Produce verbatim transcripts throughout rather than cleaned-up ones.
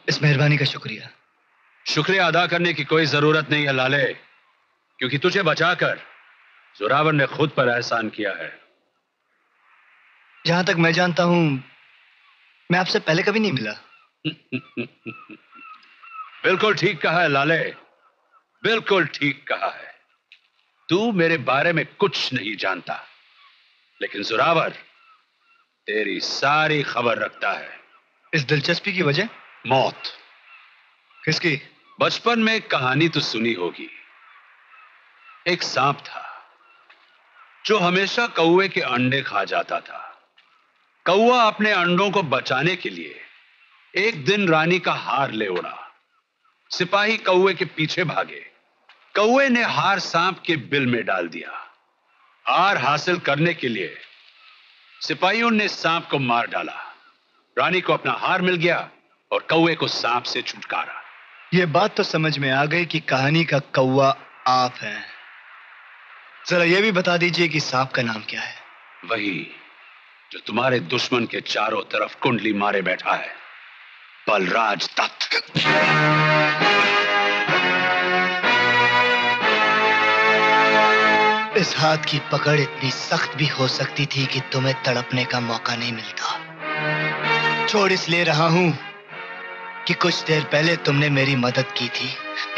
इस मेहरबानी का शुक्रिया। शुक्रिया अदा करने की कोई जरूरत नहीं है लाले, क्योंकि तुझे बचाकर जोरावर ने खुद पर एहसान किया है। जहां तक मैं जानता हूं, मैं आपसे पहले कभी नहीं मिला। बिल्कुल ठीक कहा है लाले, बिल्कुल ठीक कहा है। तू मेरे बारे में कुछ नहीं जानता, लेकिन जोरावर तेरी सारी खबर रखता है। इस दिलचस्पी की वजह? मौत। किसकी? बचपन में एक कहानी तो सुनी होगी। एक सांप था जो हमेशा कौवे के अंडे खा जाता था। कौवा अपने अंडों को बचाने के लिए एक दिन रानी का हार ले उड़ा। सिपाही कौवे के पीछे भागे। कौवे ने हार सांप के बिल में डाल दिया। हार हासिल करने के लिए सिपाहियों ने सांप को मार डाला। रानी को अपना हार मिल गया और कौवे को सांप से छुटकारा। यह बात तो समझ में आ गई कि कहानी का कौवा आप हैं। जरा यह भी बता दीजिए कि सांप का नाम क्या है? वही जो तुम्हारे दुश्मन के चारों तरफ कुंडली मारे बैठा है, बलराज दत्त। इस हाथ की पकड़ इतनी सख्त भी हो सकती थी कि तुम्हें तड़पने का मौका नहीं मिलता। छोड़ इसलिए रहा हूं कि कुछ देर पहले तुमने मेरी मदद की थी।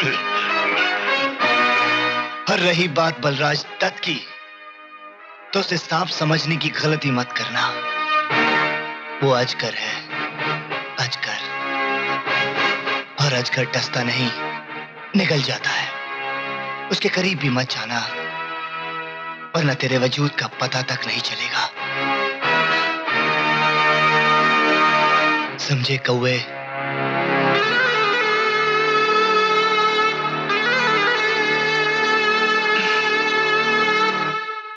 और रही बात बलराज दत्त की, तो उसे सांप समझने की गलती मत करना। वो अजगर है, अजगर। और अजगर डसता नहीं, निगल जाता है। उसके करीब भी मत जाना, वरना तेरे वजूद का पता तक नहीं चलेगा। समझे कौवे?